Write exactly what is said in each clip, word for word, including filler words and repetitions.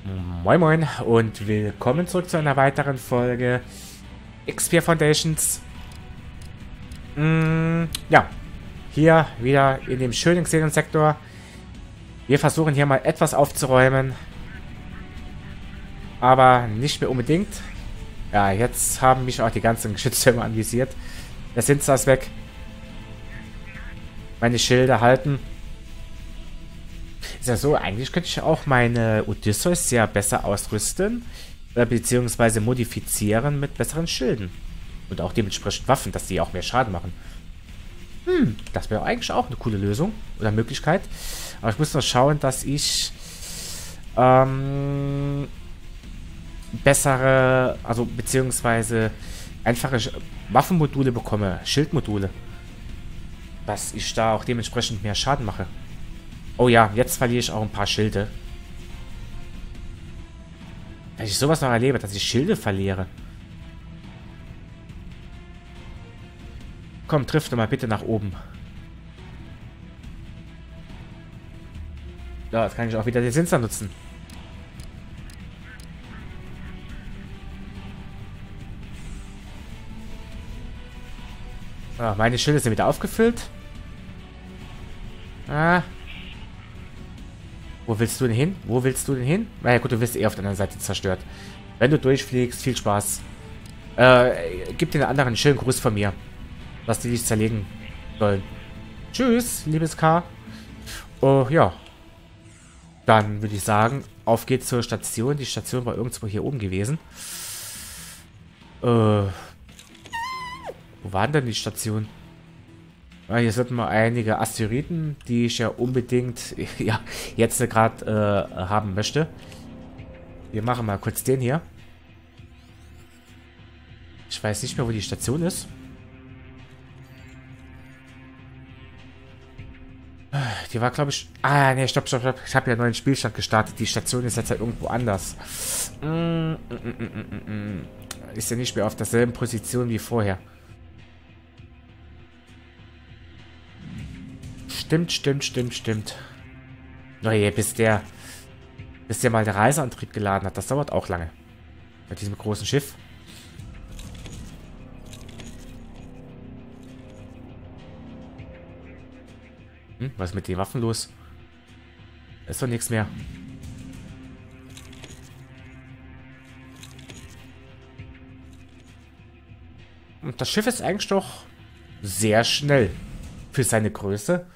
Moin Moin und willkommen zurück zu einer weiteren Folge X vier Foundations. Mm, ja, hier wieder in dem schönen Xenon-Sektor. Wir versuchen hier mal etwas aufzuräumen, aber nicht mehr unbedingt. Ja, jetzt haben mich auch die ganzen Geschütztürme anvisiert. Der Sinster ist weg. Meine Schilde halten. Ist ja so, eigentlich könnte ich auch meine Odysseus sehr besser ausrüsten, äh, beziehungsweise modifizieren mit besseren Schilden. Und auch dementsprechend Waffen, dass die auch mehr Schaden machen. Hm, das wäre eigentlich auch eine coole Lösung oder Möglichkeit. Aber ich muss noch schauen, dass ich ähm, bessere, also beziehungsweise einfache Sch- Waffenmodule bekomme, Schildmodule. Dass ich da auch dementsprechend mehr Schaden mache. Oh ja, jetzt verliere ich auch ein paar Schilde. Wenn ich sowas noch erlebe, dass ich Schilde verliere. Komm, triff doch mal bitte nach oben. Ja, jetzt kann ich auch wieder den Sinster nutzen. Ah, meine Schilde sind wieder aufgefüllt. Ah. Wo willst du denn hin? Wo willst du denn hin? Naja gut, du wirst eh auf der anderen Seite zerstört. Wenn du durchfliegst, viel Spaß. Äh, gib den anderen einen schönen Gruß von mir. Dass die dich zerlegen sollen. Tschüss, liebes K. Oh, ja. Dann würde ich sagen, auf geht's zur Station. Die Station war irgendwo hier oben gewesen. Äh. Wo waren denn die Station? Ja, hier sind mal einige Asteroiden, die ich ja unbedingt ja, jetzt gerade äh, haben möchte. Wir machen mal kurz den hier. Ich weiß nicht mehr, wo die Station ist. Die war, glaube ich... Ah, ne, stopp, stopp, stopp. Ich habe ja einen neuen Spielstand gestartet. Die Station ist jetzt halt irgendwo anders. Mm, mm, mm, mm, mm, mm. Ist ja nicht mehr auf derselben Position wie vorher. Stimmt, stimmt, stimmt, stimmt. Naja, bis der... Bis der mal den Reiseantrieb geladen hat. Das dauert auch lange. Bei diesem großen Schiff. Hm, was ist mit den Waffen los? Ist doch nichts mehr. Und das Schiff ist eigentlich doch sehr schnell. Für seine Größe.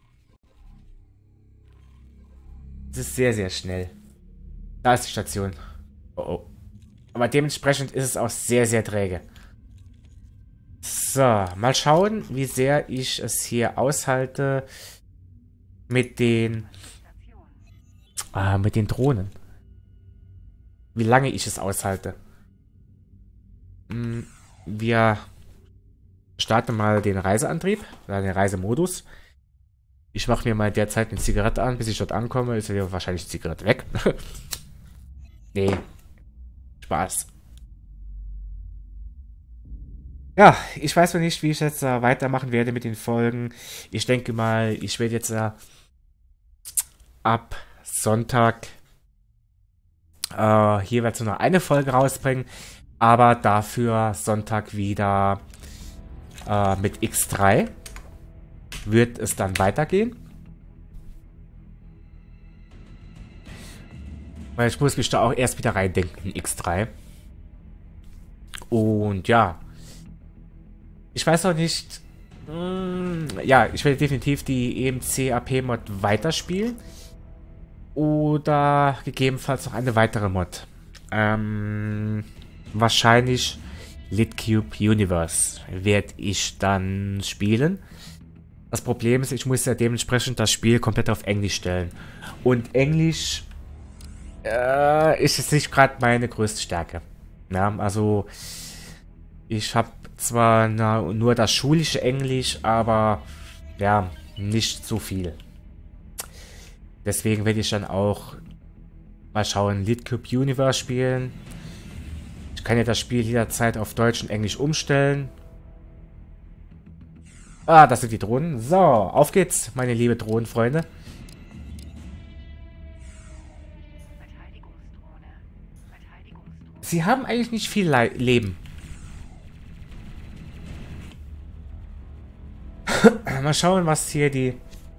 Es ist sehr, sehr schnell. Da ist die Station. Oh, oh. Aber dementsprechend ist es auch sehr, sehr träge. So, mal schauen, wie sehr ich es hier aushalte mit den ah, mit den Drohnen. Wie lange ich es aushalte. Hm, wir starten mal den Reiseantrieb, oder den Reisemodus. Ich mache mir mal derzeit eine Zigarette an, bis ich dort ankomme. Ist ja wahrscheinlich die Zigarette weg. Nee. Spaß. Ja, ich weiß noch nicht, wie ich jetzt äh, weitermachen werde mit den Folgen. Ich denke mal, ich werde jetzt äh, ab Sonntag äh, jeweils nur noch eine Folge rausbringen. Aber dafür Sonntag wieder äh, mit X drei. Wird es dann weitergehen? Weil ich muss mich da auch erst wieder reindenken in X drei. Und ja. Ich weiß noch nicht. Mh, ja, ich werde definitiv die E M C A P-Mod weiterspielen. Oder gegebenenfalls noch eine weitere Mod. Ähm, wahrscheinlich Litcube Universe werde ich dann spielen. Das Problem ist, ich muss ja dementsprechend das Spiel komplett auf Englisch stellen. Und Englisch äh, ist jetzt nicht gerade meine größte Stärke. Ja, also ich habe zwar na, nur das schulische Englisch, aber ja, nicht so viel. Deswegen werde ich dann auch mal schauen, Litcube Universe spielen. Ich kann ja das Spiel jederzeit auf Deutsch und Englisch umstellen. Ah, das sind die Drohnen. So, auf geht's, meine liebe Drohnenfreunde. Sie haben eigentlich nicht viel Le Leben. Mal schauen, was hier die...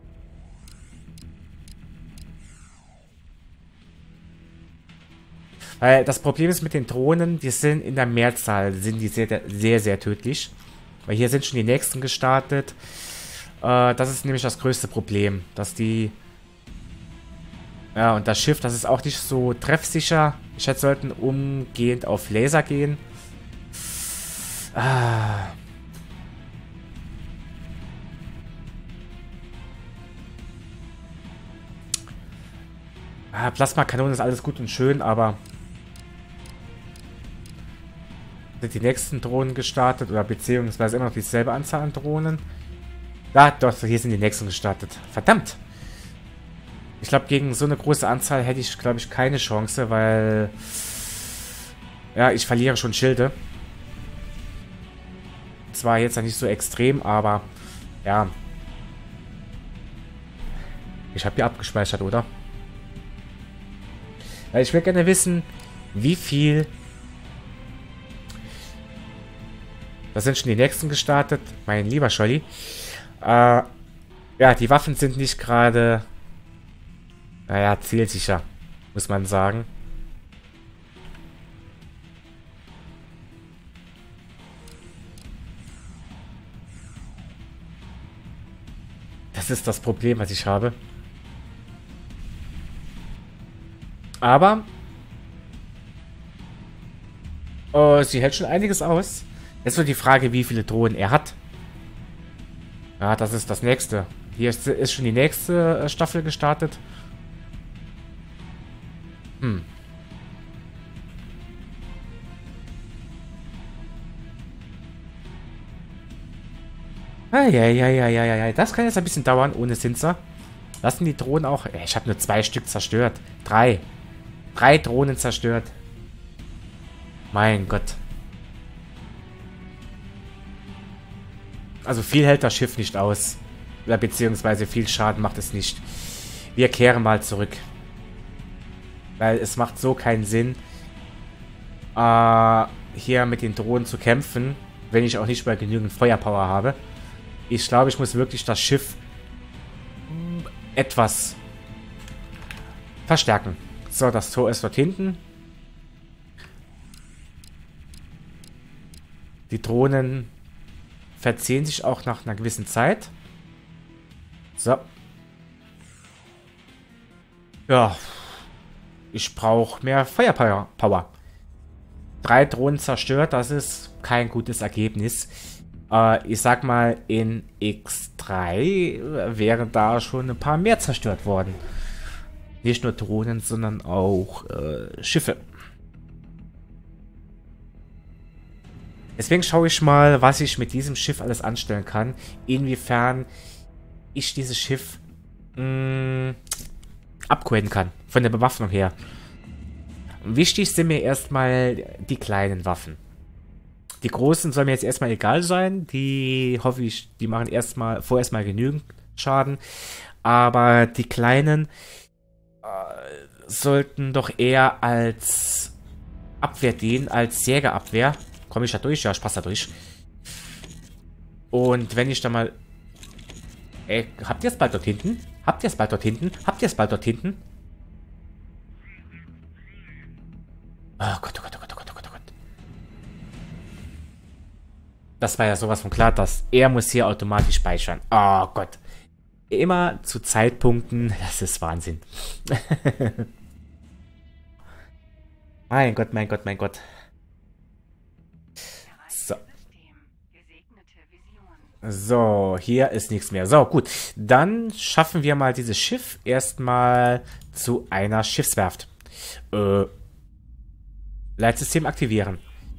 Weil das Problem ist mit den Drohnen, die sind in der Mehrzahl, sind die sehr, sehr, sehr tödlich. Weil hier sind schon die nächsten gestartet. Äh, das ist nämlich das größte Problem, dass die... Ja, und das Schiff, das ist auch nicht so treffsicher. Ich hätte sollten umgehend auf Laser gehen. Ah... Ah, Plasmakanone ist alles gut und schön, aber sind die nächsten Drohnen gestartet oder beziehungsweise immer noch dieselbe Anzahl an Drohnen? Ja, doch, hier sind die nächsten gestartet. Verdammt! Ich glaube, gegen so eine große Anzahl hätte ich, glaube ich, keine Chance, weil ja, ich verliere schon Schilde. Zwar jetzt ja nicht so extrem, aber ja. Ich habe hier abgespeichert, oder? Ich will gerne wissen, wie viel... Das sind schon die nächsten gestartet. Mein lieber Scholli. Äh, ja, die Waffen sind nicht gerade... Naja, zielsicher, muss man sagen. Das ist das Problem, was ich habe. Aber oh, sie hält schon einiges aus. Jetzt wird die Frage, wie viele Drohnen er hat. Ja, das ist das nächste. Hier ist, ist schon die nächste Staffel gestartet. Hm. Eieieiei, das kann jetzt ein bisschen dauern ohne Sinzer. Lassen die Drohnen auch... Ich habe nur zwei Stück zerstört. Drei. Drei Drohnen zerstört. Mein Gott. Also viel hält das Schiff nicht aus. Oder beziehungsweise viel Schaden macht es nicht. Wir kehren mal zurück. Weil es macht so keinen Sinn, äh, hier mit den Drohnen zu kämpfen, wenn ich auch nicht mal genügend Feuerpower habe. Ich glaube, ich muss wirklich das Schiff etwas verstärken. So, das Tor ist dort hinten. Die Drohnen verziehen sich auch nach einer gewissen Zeit. So. Ja. Ich brauche mehr Feuerpower. Drei Drohnen zerstört, das ist kein gutes Ergebnis. Äh, ich sag mal, in X drei wären da schon ein paar mehr zerstört worden. Nicht nur Drohnen, sondern auch äh, Schiffe. Deswegen schaue ich mal, was ich mit diesem Schiff alles anstellen kann. Inwiefern ich dieses Schiff mh, upgraden kann. Von der Bewaffnung her. Wichtig sind mir erstmal die kleinen Waffen. Die großen sollen mir jetzt erstmal egal sein. Die hoffe ich, die machen erstmal vorerst mal genügend Schaden. Aber die kleinen sollten doch eher als Abwehr dienen, als Jägerabwehr. Komme ich da durch? Ja, ich passe da durch. Und wenn ich da mal... Ey, habt ihr es bald dort hinten? Habt ihr es bald dort hinten? Habt ihr es bald dort hinten? Oh Gott, oh Gott, oh Gott, oh Gott, oh Gott, oh Gott. Das war ja sowas von klar, dass er muss hier automatisch speichern. Oh Gott. Immer zu Zeitpunkten, das ist Wahnsinn. Mein Gott, mein Gott, mein Gott. So. So, hier ist nichts mehr. So, gut. Dann schaffen wir mal dieses Schiff erstmal zu einer Schiffswerft. Äh, Leitsystem aktivieren.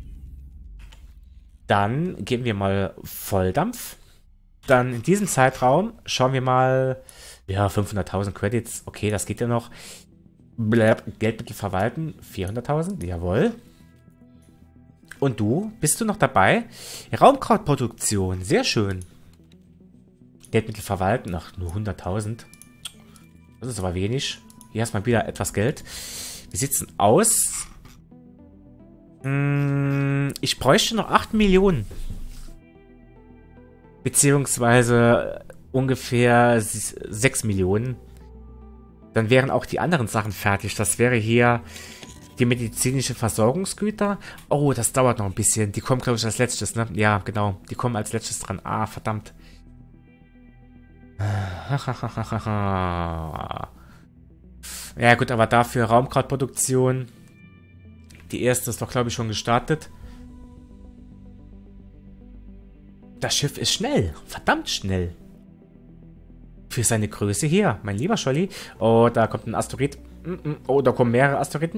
Dann geben wir mal Volldampf. Dann in diesem Zeitraum schauen wir mal, ja, fünfhunderttausend Credits, okay, das geht ja noch. Geldmittel verwalten, vierhunderttausend, jawohl. Und du, bist du noch dabei? Raumkrautproduktion, sehr schön. Geldmittel verwalten, ach, nur hunderttausend. Das ist aber wenig. Hier hast du mal wieder etwas Geld. Wie sieht's denn aus? Mm, ich bräuchte noch acht Millionen. Beziehungsweise ungefähr sechs Millionen. Dann wären auch die anderen Sachen fertig. Das wäre hier die medizinische Versorgungsgüter. Oh, das dauert noch ein bisschen. Die kommen, glaube ich, als letztes, ne? Ja, genau. Die kommen als letztes dran. Ah, verdammt. Ja gut, aber dafür Raumkrautproduktion. Die erste ist doch, glaube ich, schon gestartet. Das Schiff ist schnell. Verdammt schnell. Für seine Größe hier, mein lieber Scholli. Oh, da kommt ein Asteroid. Oh, da kommen mehrere Asteroiden.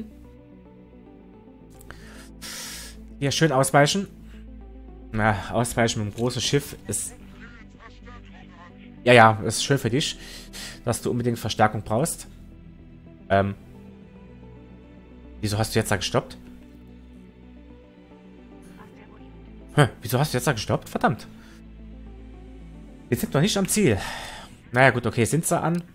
Hier, schön ausweichen. Na, ausweichen mit einem großen Schiff ist... Ja, ja, ist schön für dich, dass du unbedingt Verstärkung brauchst. Ähm. Wieso hast du jetzt da gestoppt? Hm, wieso hast du jetzt da gestoppt? Verdammt. Wir sind noch nicht am Ziel. Naja, gut, okay, sind sie an.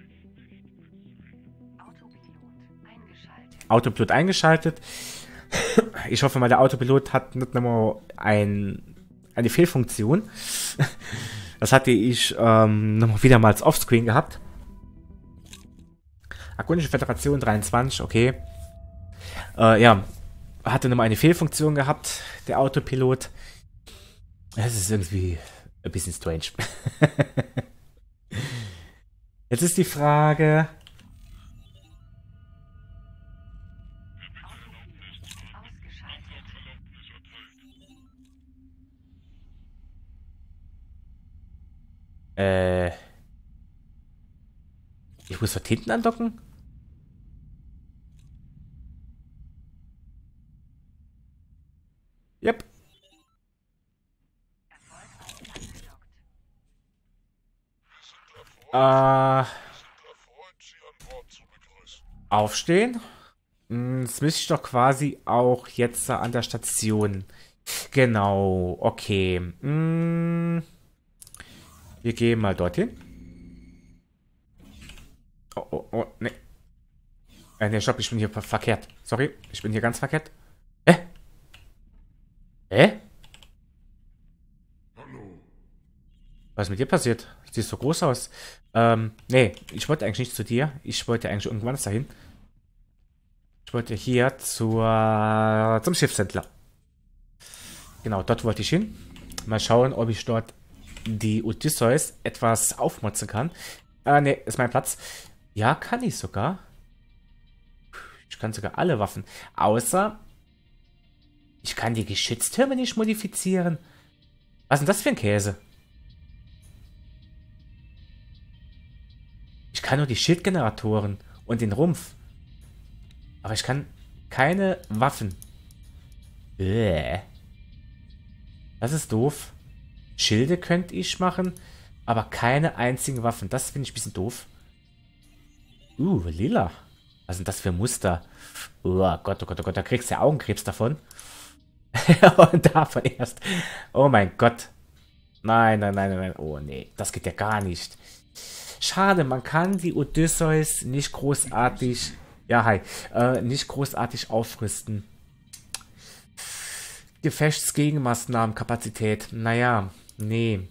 Autopilot eingeschaltet. Ich hoffe mal, der Autopilot hat nicht nochmal ein, eine Fehlfunktion. Das hatte ich ähm, nochmal wieder mal als Offscreen gehabt. Agonische Föderation dreiundzwanzig, okay. Äh, ja, hatte nochmal eine Fehlfunktion gehabt, der Autopilot. Das ist irgendwie ein bisschen strange. Jetzt ist die Frage... Äh... Ich muss dort hinten andocken? Yep. Äh... Aufstehen? Das müsste ich doch quasi auch jetzt an der Station. Genau, okay. Hm. Wir gehen mal dorthin. Oh, oh, oh, ne. Äh, ne, stopp, ich bin hier ver verkehrt. Sorry, ich bin hier ganz verkehrt. Hä? Hä? Was ist mit dir passiert? Siehst so groß aus. Ähm, nee, ich wollte eigentlich nicht zu dir. Ich wollte eigentlich irgendwann dahin. Ich wollte hier zur, zum Schiffshändler. Genau, dort wollte ich hin. Mal schauen, ob ich dort die Odysseus etwas aufmotzen kann. Äh, ne, ist mein Platz. Ja, kann ich sogar. Ich kann sogar alle Waffen. Außer, ich kann die Geschütztürme nicht modifizieren. Was ist denn das für ein Käse? Ich kann nur die Schildgeneratoren und den Rumpf. Aber ich kann keine Waffen. Bäh. Das ist doof. Schilde könnte ich machen, aber keine einzigen Waffen. Das finde ich ein bisschen doof. Uh, lila. Was sind das für Muster? Oh Gott, oh Gott, oh Gott, da kriegst du ja Augenkrebs davon. Und davon erst. Oh mein Gott. Nein, nein, nein, nein. Oh nee, das geht ja gar nicht. Schade, man kann die Odysseus nicht großartig... Ja, hi. Äh, nicht großartig aufrüsten. Gefechtsgegenmaßnahmen, Kapazität. Naja, nee.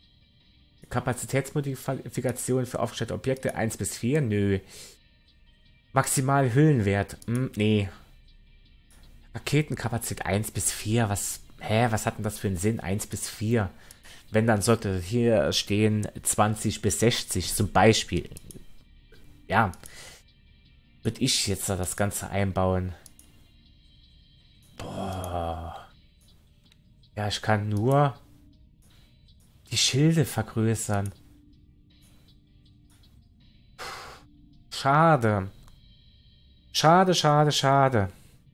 Kapazitätsmodifikation für aufgestellte Objekte eins bis vier? Nö. Maximal Hüllenwert? Hm, nee. Raketenkapazität eins bis vier? Was? Hä? Was hat denn das für einen Sinn? eins bis vier? Wenn, dann sollte hier stehen zwanzig bis sechzig zum Beispiel. Ja. Würde ich jetzt da das Ganze einbauen? Boah. Ja, ich kann nur die Schilde vergrößern. Puh. Schade. Schade, schade, schade.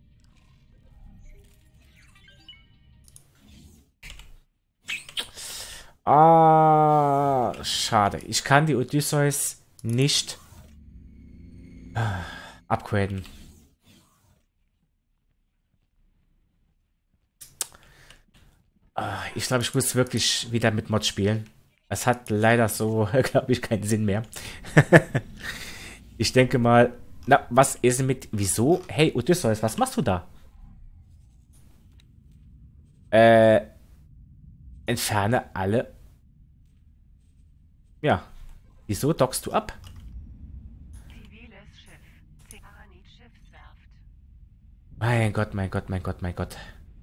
Ah, schade. Ich kann die Odysseus nicht äh, upgraden. Ich glaube, ich muss wirklich wieder mit Mods spielen. Es hat leider so, glaube ich, keinen Sinn mehr. Ich denke mal, na, was ist mit, wieso? Hey, Odysseus, was machst du da? Äh, entferne alle. Ja. Wieso dockst du ab? Ziviles Schiff. Paranit-Schiffswerft. Mein Gott, mein Gott, mein Gott, mein Gott.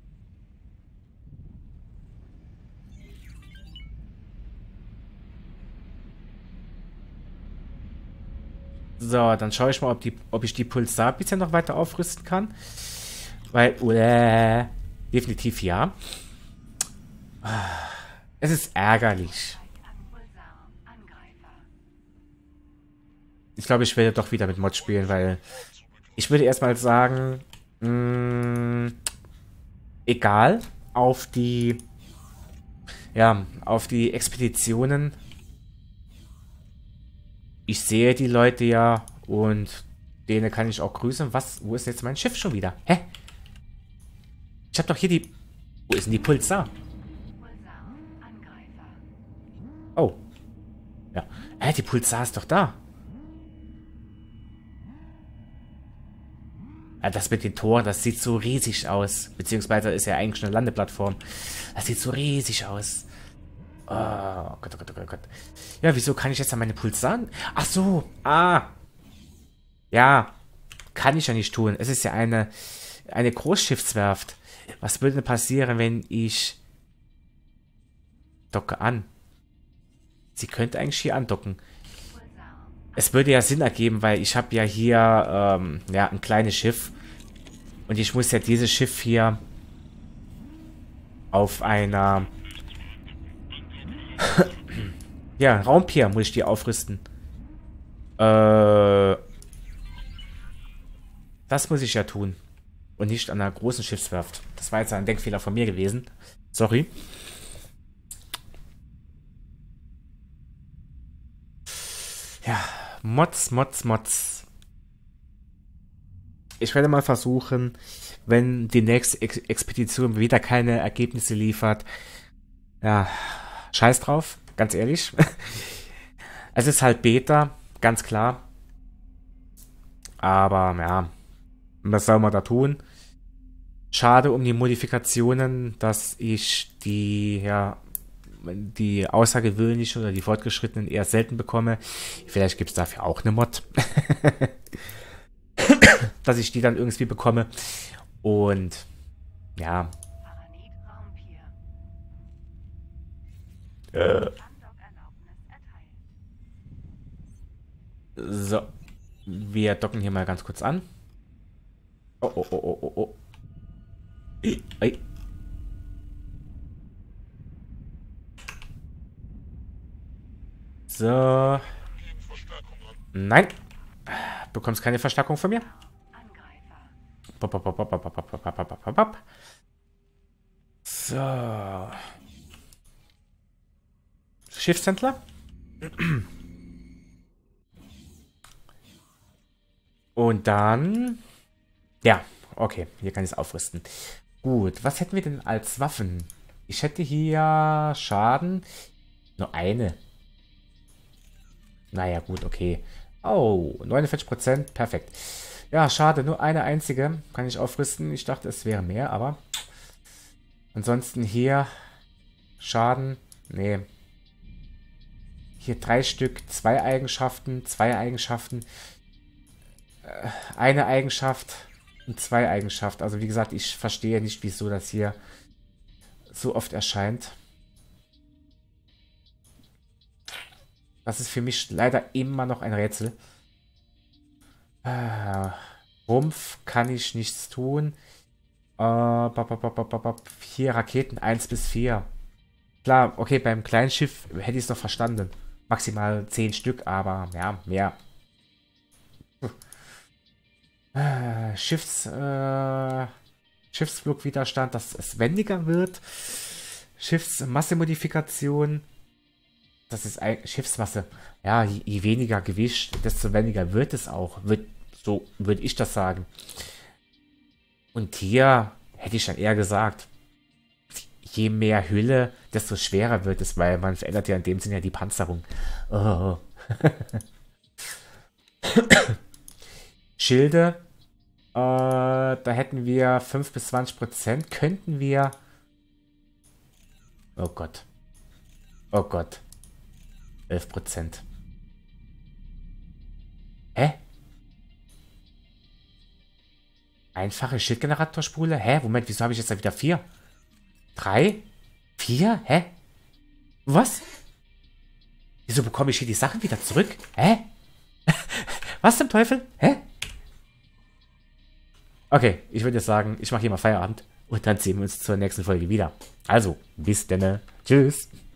So, dann schaue ich mal, ob, die, ob ich die Pulsar bisher noch weiter aufrüsten kann. Weil, äh, definitiv ja. Es ist ärgerlich. Pulsar. Angreifer. Ich glaube, ich werde doch wieder mit Mod spielen, weil ich würde erstmal sagen, mh, egal, auf die, ja, auf die Expeditionen. Ich sehe die Leute ja und denen kann ich auch grüßen. Was? Wo ist jetzt mein Schiff schon wieder? Hä? Ich habe doch hier die... Wo ist denn die Pulsar? Pulsar. Angreifer. Oh. Ja. Hä, die Pulsar ist doch da. Ja, das mit den Toren, das sieht so riesig aus. Beziehungsweise ist ja eigentlich eine Landeplattform. Das sieht so riesig aus. Oh Gott, oh Gott, oh Gott, oh Gott. Ja, wieso kann ich jetzt an meine Pulsaren... Ach so, ah. Ja, kann ich ja nicht tun. Es ist ja eine, eine Großschiffswerft. Was würde denn passieren, wenn ich... Docke an? Sie könnte eigentlich hier andocken. Es würde ja Sinn ergeben, weil ich habe ja hier ähm, ja, ein kleines Schiff. Und ich muss ja dieses Schiff hier auf einer... ja, Raumpier muss ich die aufrüsten. Äh... Das muss ich ja tun. Und nicht an einer großen Schiffswerft. Das war jetzt ein Denkfehler von mir gewesen. Sorry. Ja, Mods, Mods, Mods. Ich werde mal versuchen, wenn die nächste Ex Expedition wieder keine Ergebnisse liefert. Ja, scheiß drauf, ganz ehrlich. Es ist halt Beta, ganz klar. Aber ja, was soll man da tun? Schade um die Modifikationen, dass ich die, ja, die außergewöhnlichen oder die fortgeschrittenen eher selten bekomme. Vielleicht gibt es dafür auch eine Mod. Dass ich die dann irgendwie bekomme. Und ja. Paranit-Raumpier. Äh, Andockerlaubnis erteilt. so. Wir docken hier mal ganz kurz an. Oh, oh, oh, oh, oh, oh. Ei, ei. So. Nein. Du bekommst keine Verstärkung von mir. Angreifer. Pop, pop, pop, pop, pop, pop, pop, pop, pop, pop. So. Schiffshändler. Und dann... Ja, okay. Hier kann ich es aufrüsten. Gut, was hätten wir denn als Waffen? Ich hätte hier Schaden. Nur eine. Naja, gut, okay. Oh, neunundvierzig Prozent. Perfekt. Ja, schade. Nur eine einzige kann ich aufrüsten. Ich dachte, es wäre mehr, aber... Ansonsten hier... Schaden. Nee. Hier drei Stück. Zwei Eigenschaften. Zwei Eigenschaften. Äh, eine Eigenschaft. Und zwei Eigenschaften. Also wie gesagt, ich verstehe nicht, wieso das hier so oft erscheint. Das ist für mich leider immer noch ein Rätsel. Äh, Rumpf kann ich nichts tun. Äh, bop, bop, bop, bop, bop. Vier Raketen, eins bis vier. Klar, okay, beim kleinen Schiff hätte ich es noch verstanden. Maximal zehn Stück, aber ja, mehr. Äh, Schiffs, äh, Schiffsflugwiderstand, dass es wendiger wird. Schiffsmassemodifikation. Das ist ein Schiffsmasse. Ja, je, je weniger Gewicht, desto weniger wird es auch. Wird, so würde ich das sagen. Und hier hätte ich dann eher gesagt, je mehr Hülle, desto schwerer wird es, weil man verändert ja in dem Sinne ja die Panzerung. Oh. Schilde. Äh, da hätten wir fünf bis zwanzig Prozent. Könnten wir Oh Gott. Oh Gott. elf Prozent. Hä? Einfache Schildgeneratorspule? Hä? Moment, wieso habe ich jetzt da wieder vier? Drei? Vier? Hä? Was? Wieso bekomme ich hier die Sachen wieder zurück? Hä? Was zum Teufel? Hä? Okay, ich würde sagen, ich mache hier mal Feierabend und dann sehen wir uns zur nächsten Folge wieder. Also, bis denne. Tschüss.